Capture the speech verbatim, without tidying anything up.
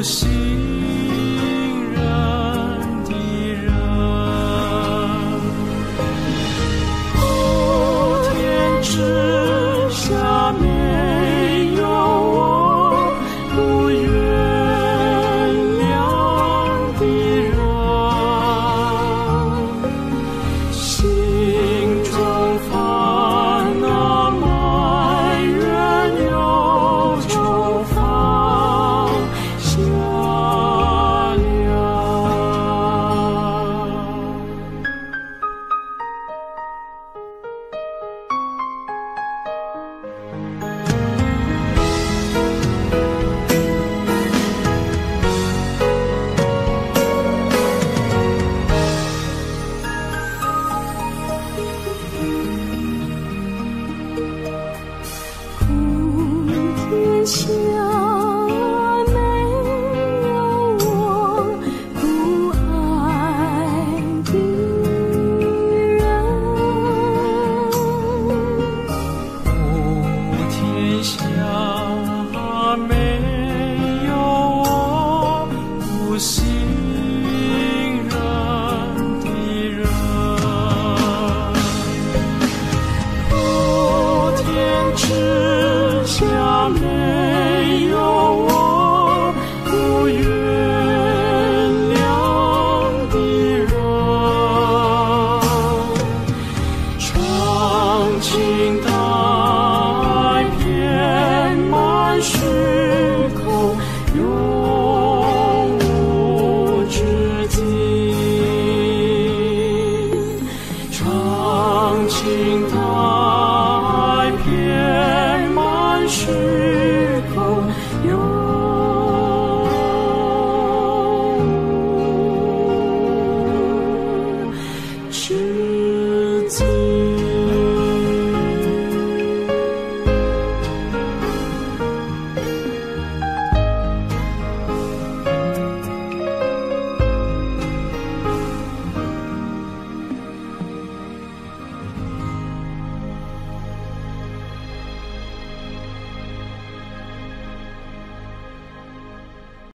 信人的人。哦，天之下没有我不原谅的人，心中烦恼埋怨忧愁放下了。天下没有我不爱的人，哦，天下没有我不信人的人，哦，天之下没有我不原谅的人，长青大海遍满虚空，永无止境。长青大海遍满虚空，永无止境。